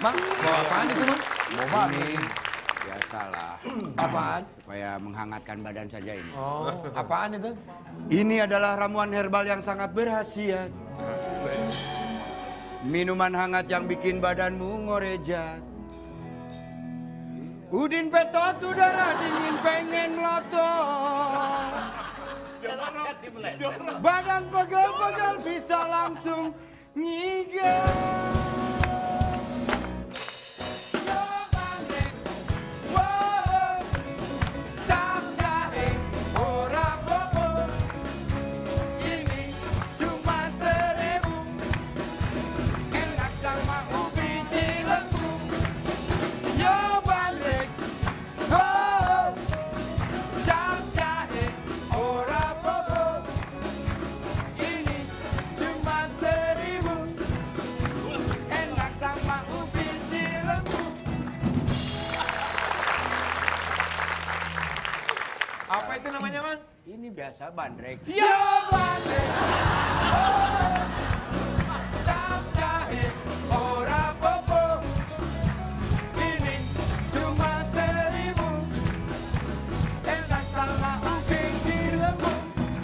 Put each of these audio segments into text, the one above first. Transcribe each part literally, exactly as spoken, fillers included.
Bang, mau apaan itu, Bang? Boba ini biasalah. Apaan? Supaya menghangatkan badan saja ini. Oh, apaan itu? Ini adalah ramuan herbal yang sangat berkhasiat. Minuman hangat yang bikin badanmu ngorejat. Udin petot udara dingin pengen melotot. Badan pegel-pegel bisa langsung nyigat. Apa itu namanya, Man? Ini biasa bandrek. Ya, bandrek. Cap jahe, ora popo. Ini cuma seribu. Enak sama uping di lembu.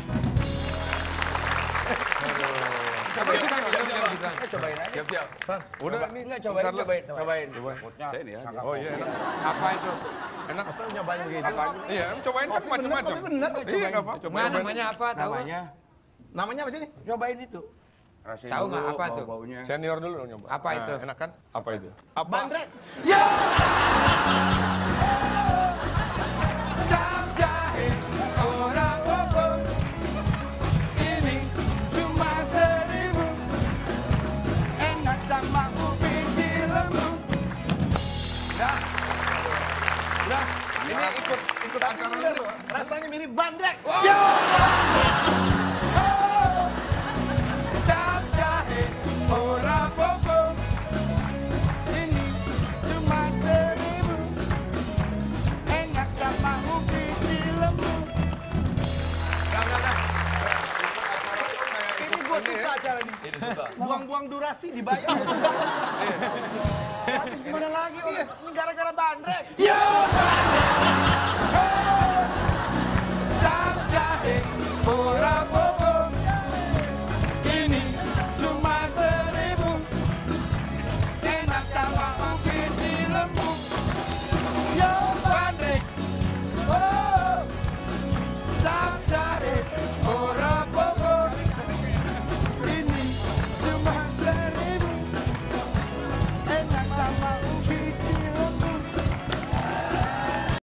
Coba suka nggak? Cobain aja. Siap-siap. Udah, ini nggak cobain, cobain, cobain. Saya ini ya. Oh iya, enak. Apa itu? Enak asal nyobain begitu. Iya, cobain kan macam-macam. Tapi bener, Iya, nggak apa. Cobain. Mana namanya apa? Tahu? Namanya, Namanya apa sih ini? cobain itu. Rasain Tahu dulu nggak apa tuh? bau-baunya. Senior dulu dong nyoba. Apa itu? Enak kan? Apa itu? Apa? Bandrek. Ya! Cap jahe, ora popo. Ini cuma seribu. Enak sama uping di lembu. Nah, udah. Ini ikut ikut acara dulu. Rasanya mirip bandrek. Ya! Cap jahe, ora popo. Ini cuma seribu. Enak sama uping di lembu. Ini gue suka acara ini. Ini suka. Buang-buang durasi dibayar. Habis gimana lagi? Oh, ini gara-gara bandrek. Ya! Cap jahe, ora